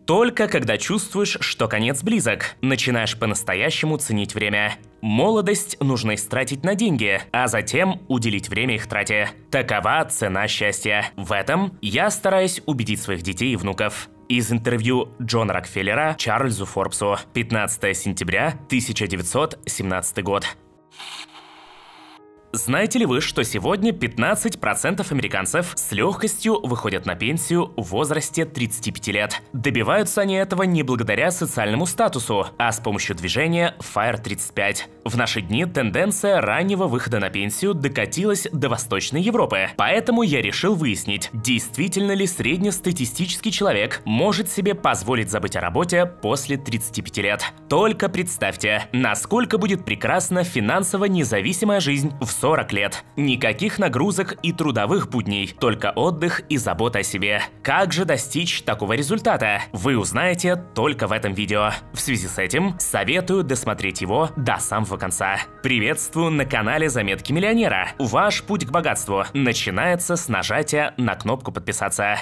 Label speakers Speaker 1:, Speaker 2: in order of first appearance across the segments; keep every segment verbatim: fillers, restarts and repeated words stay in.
Speaker 1: Только когда чувствуешь, что конец близок, начинаешь по-настоящему ценить время. Молодость нужно истратить на деньги, а затем уделить время их трате. Такова цена счастья. В этом я стараюсь убедить своих детей и внуков. Из интервью Джона Рокфеллера Чарльзу Форбсу, пятнадцатое сентября тысяча девятьсот семнадцатый год. Знаете ли вы, что сегодня пятнадцать процентов американцев с легкостью выходят на пенсию в возрасте тридцати пяти лет? Добиваются они этого не благодаря социальному статусу, а с помощью движения файр тридцать пять. В наши дни тенденция раннего выхода на пенсию докатилась до Восточной Европы. Поэтому я решил выяснить, действительно ли среднестатистический человек может себе позволить забыть о работе после тридцати пяти лет. Только представьте, насколько будет прекрасна финансово независимая жизнь в сорок лет. Никаких нагрузок и трудовых будней, только отдых и забота о себе. Как же достичь такого результата? Вы узнаете только в этом видео. В связи с этим советую досмотреть его до самого конца. Приветствую на канале Заметки миллионера. Ваш путь к богатству начинается с нажатия на кнопку подписаться.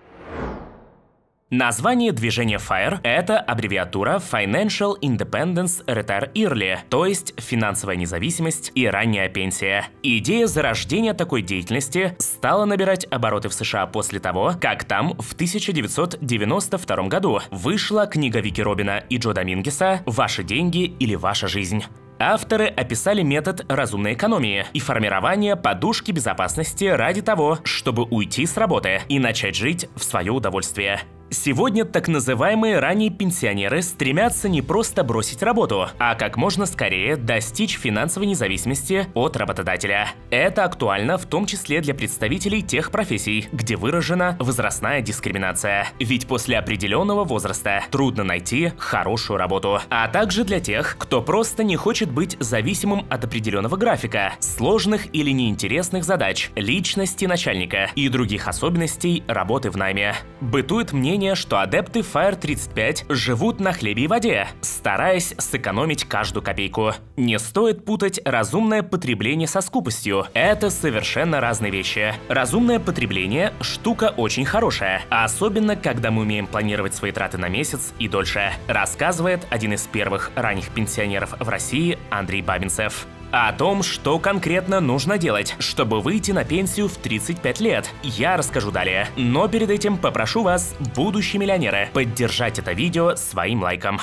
Speaker 1: Название движения файр – это аббревиатура Financial Independence Retire Early, то есть финансовая независимость и ранняя пенсия. Идея зарождения такой деятельности стала набирать обороты в США после того, как там в тысяча девятьсот девяносто втором году вышла книга Вики Робина и Джо Домингеса «Ваши деньги или ваша жизнь». Авторы описали метод разумной экономии и формирования подушки безопасности ради того, чтобы уйти с работы и начать жить в свое удовольствие. Сегодня так называемые ранние пенсионеры стремятся не просто бросить работу, а как можно скорее достичь финансовой независимости от работодателя. Это актуально в том числе для представителей тех профессий, где выражена возрастная дискриминация. Ведь после определенного возраста трудно найти хорошую работу. А также для тех, кто просто не хочет быть зависимым от определенного графика, сложных или неинтересных задач, личности начальника и других особенностей работы в найме. Бытует мнение, что адепты файр тридцать пять живут на хлебе и воде, стараясь сэкономить каждую копейку. Не стоит путать разумное потребление со скупостью. Это совершенно разные вещи. Разумное потребление – штука очень хорошая, особенно когда мы умеем планировать свои траты на месяц и дольше, рассказывает один из первых ранних пенсионеров в России Андрей Бабинцев. О том, что конкретно нужно делать, чтобы выйти на пенсию в тридцать пять лет, я расскажу далее. Но перед этим попрошу вас, будущие миллионеры, поддержать это видео своим лайком.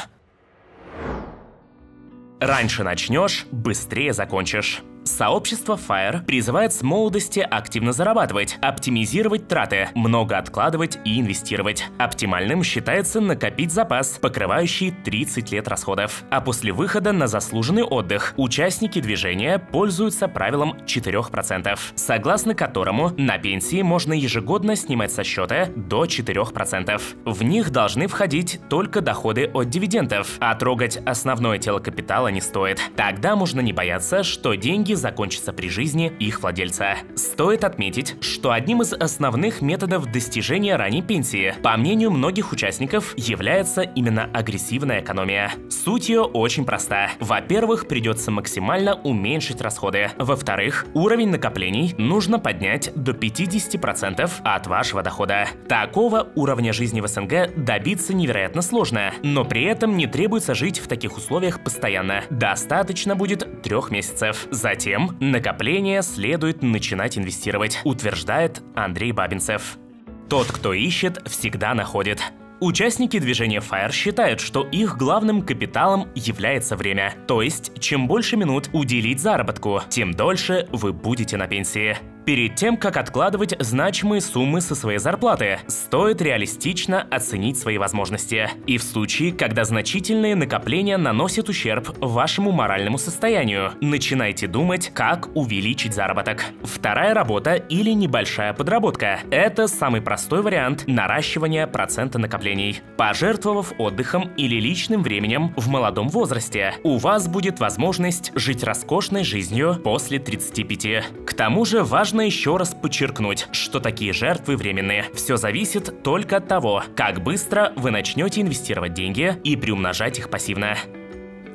Speaker 1: Раньше начнешь, быстрее закончишь. Сообщество файр призывает с молодости активно зарабатывать, оптимизировать траты, много откладывать и инвестировать. Оптимальным считается накопить запас, покрывающий тридцать лет расходов. А после выхода на заслуженный отдых участники движения пользуются правилом четырёх процентов, согласно которому на пенсии можно ежегодно снимать со счета до четырёх процентов. В них должны входить только доходы от дивидендов, а трогать основное тело капитала не стоит. Тогда можно не бояться, что деньги закончится при жизни их владельца. Стоит отметить, что одним из основных методов достижения ранней пенсии, по мнению многих участников, является именно агрессивная экономия. Суть ее очень проста. Во-первых, придется максимально уменьшить расходы. Во-вторых, уровень накоплений нужно поднять до пятидесяти процентов от вашего дохода. Такого уровня жизни в СНГ добиться невероятно сложно, но при этом не требуется жить в таких условиях постоянно. Достаточно будет трех месяцев. Затем накопление следует начинать инвестировать, утверждает Андрей Бабинцев. Тот, кто ищет, всегда находит. Участники движения файр считают, что их главным капиталом является время. То есть, чем больше минут уделить заработку, тем дольше вы будете на пенсии. Перед тем, как откладывать значимые суммы со своей зарплаты, стоит реалистично оценить свои возможности. И в случае, когда значительные накопления наносят ущерб вашему моральному состоянию, начинайте думать, как увеличить заработок. Вторая работа или небольшая подработка – это самый простой вариант наращивания процента накоплений. Пожертвовав отдыхом или личным временем в молодом возрасте, у вас будет возможность жить роскошной жизнью после тридцати пяти. К тому же важно еще раз подчеркнуть, что такие жертвы временные. Все зависит только от того, как быстро вы начнете инвестировать деньги и приумножать их пассивно.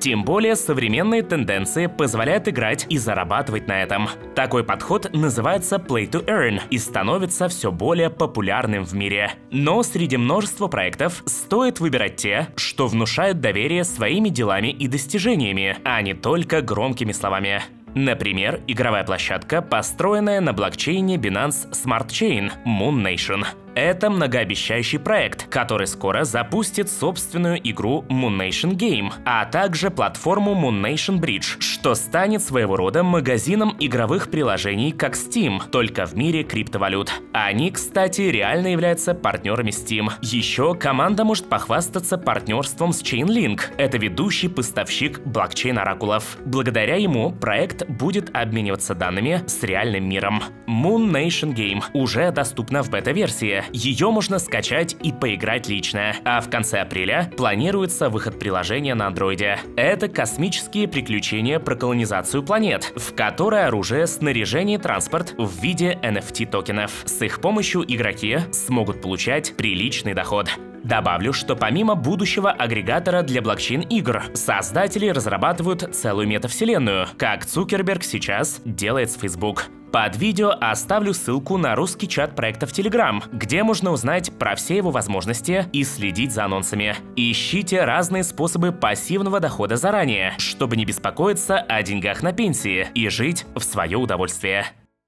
Speaker 1: Тем более современные тенденции позволяют играть и зарабатывать на этом. Такой подход называется Play to Earn и становится все более популярным в мире. Но среди множества проектов стоит выбирать те, что внушают доверие своими делами и достижениями, а не только громкими словами. Например, игровая площадка, построенная на блокчейне Binance Smart Chain Moon Nation. Это многообещающий проект, который скоро запустит собственную игру Moon Nation Game, а также платформу Moon Nation Bridge, что станет своего рода магазином игровых приложений как Steam, только в мире криптовалют. Они, кстати, реально являются партнерами Steam. Еще команда может похвастаться партнерством с Chainlink. Это ведущий поставщик блокчейн-оракулов. Благодаря ему проект будет обмениваться данными с реальным миром. Moon Nation Game уже доступна в бета-версии. Ее можно скачать и поиграть лично, а в конце апреля планируется выход приложения на андроиде. Это космические приключения про колонизацию планет, в которой оружие, снаряжение и транспорт в виде эн эф ти-токенов. С их помощью игроки смогут получать приличный доход. Добавлю, что помимо будущего агрегатора для блокчейн-игр, создатели разрабатывают целую метавселенную, как Цукерберг сейчас делает с Facebook. Под видео оставлю ссылку на русский чат проекта в Telegram, где можно узнать про все его возможности и следить за анонсами. Ищите разные способы пассивного дохода заранее, чтобы не беспокоиться о деньгах на пенсии и жить в свое удовольствие.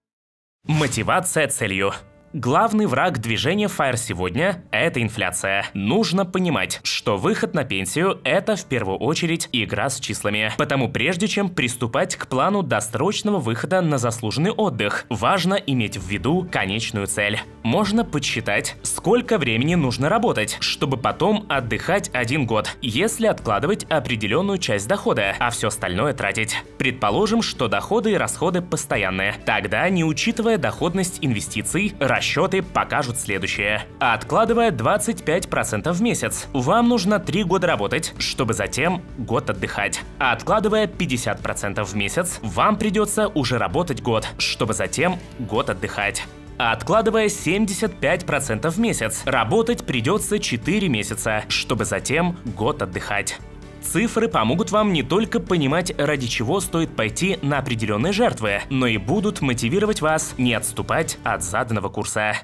Speaker 1: Мотивация целью. Главный враг движения Fire сегодня – это инфляция. Нужно понимать, что выход на пенсию – это в первую очередь игра с числами. Потому прежде чем приступать к плану досрочного выхода на заслуженный отдых, важно иметь в виду конечную цель. Можно подсчитать, сколько времени нужно работать, чтобы потом отдыхать один год, если откладывать определенную часть дохода, а все остальное тратить. Предположим, что доходы и расходы постоянные. Тогда, не учитывая доходность инвестиций, расчеты покажут следующее. Откладывая двадцать пять процентов в месяц, вам нужно три года работать, чтобы затем год отдыхать. Откладывая пятьдесят процентов в месяц, вам придется уже работать год, чтобы затем год отдыхать. Откладывая семьдесят пять процентов в месяц, работать придется четыре месяца, чтобы затем год отдыхать. Цифры помогут вам не только понимать, ради чего стоит пойти на определенные жертвы, но и будут мотивировать вас не отступать от заданного курса.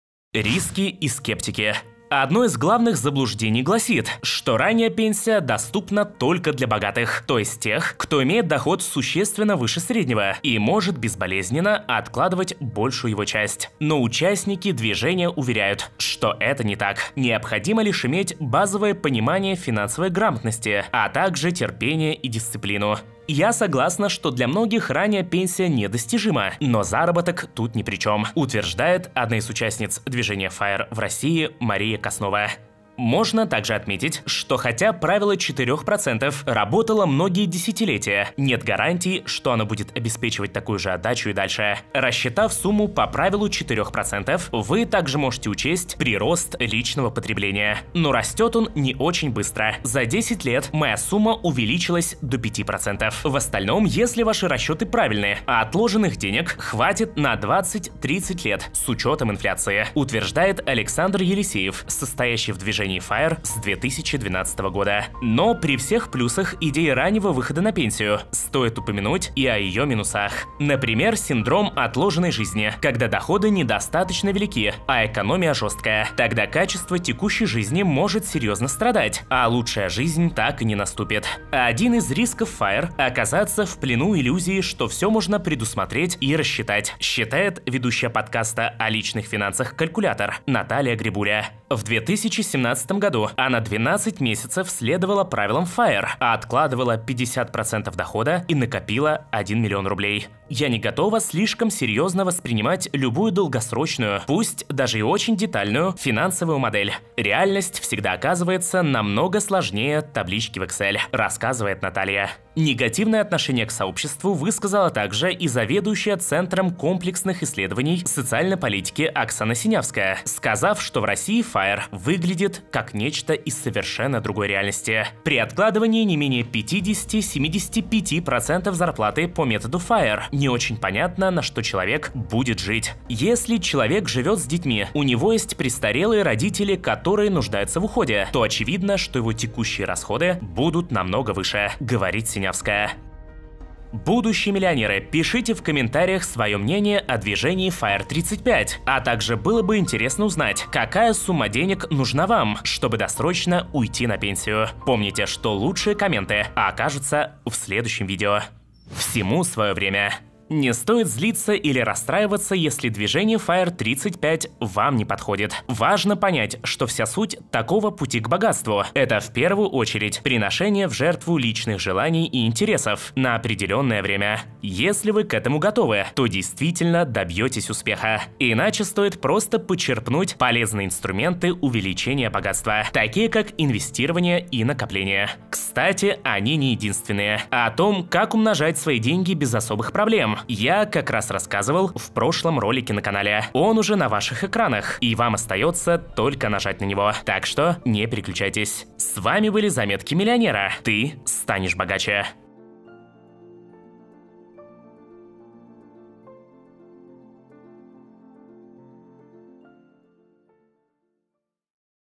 Speaker 1: Риски и скептики. Одно из главных заблуждений гласит, что ранняя пенсия доступна только для богатых, то есть тех, кто имеет доход существенно выше среднего и может безболезненно откладывать большую его часть. Но участники движения уверяют, что это не так. Необходимо лишь иметь базовое понимание финансовой грамотности, а также терпение и дисциплину. Я согласна, что для многих ранняя пенсия недостижима, но заработок тут ни при чем, утверждает одна из участниц движения Fire в России Мария Коснова. Можно также отметить, что хотя правило четырёх процентов работало многие десятилетия, нет гарантий, что оно будет обеспечивать такую же отдачу и дальше. Рассчитав сумму по правилу четырёх процентов, вы также можете учесть прирост личного потребления. Но растет он не очень быстро. За десять лет моя сумма увеличилась до пяти процентов. В остальном, если ваши расчеты правильные, а отложенных денег хватит на двадцать-тридцать лет с учетом инфляции, утверждает Александр Елисеев, состоящий в движении Fire с две тысячи двенадцатого года. Но при всех плюсах идеи раннего выхода на пенсию стоит упомянуть и о ее минусах. Например, синдром отложенной жизни, когда доходы недостаточно велики, а экономия жесткая. Тогда качество текущей жизни может серьезно страдать, а лучшая жизнь так и не наступит. Один из рисков Fire – оказаться в плену иллюзии, что все можно предусмотреть и рассчитать, считает ведущая подкаста о личных финансах «Калькулятор» Наталья Грибуля. В две тысячи семнадцатом году она двенадцать месяцев следовала правилам Fire, а откладывала пятьдесят процентов дохода и накопила один миллион рублей. Я не готова слишком серьезно воспринимать любую долгосрочную, пусть даже и очень детальную, финансовую модель. Реальность всегда оказывается намного сложнее таблички в Excel, рассказывает Наталья. Негативное отношение к сообществу высказала также и заведующая Центром комплексных исследований социальной политики Оксана Синявская, сказав, что в России Fire выглядит как нечто из совершенно другой реальности. При откладывании не менее пятидесяти-семидесяти пяти процентов зарплаты по методу Fire не очень понятно, на что человек будет жить. Если человек живет с детьми, у него есть престарелые родители, которые нуждаются в уходе, то очевидно, что его текущие расходы будут намного выше, говорит Синявская. Будущие миллионеры, пишите в комментариях свое мнение о движении Fire тридцать пять, а также было бы интересно узнать, какая сумма денег нужна вам, чтобы досрочно уйти на пенсию. Помните, что лучшие комменты окажутся в следующем видео. Всему свое время. Не стоит злиться или расстраиваться, если движение Fire тридцать пять вам не подходит. Важно понять, что вся суть такого пути к богатству – это в первую очередь приношение в жертву личных желаний и интересов на определенное время. Если вы к этому готовы, то действительно добьетесь успеха. Иначе стоит просто почерпнуть полезные инструменты увеличения богатства, такие как инвестирование и накопление. Кстати, они не единственные. О том, как умножать свои деньги без особых проблем, я как раз рассказывал в прошлом ролике на канале. Он уже на ваших экранах, и вам остается только нажать на него. Так что не переключайтесь. С вами были Заметки миллионера. Ты станешь богаче.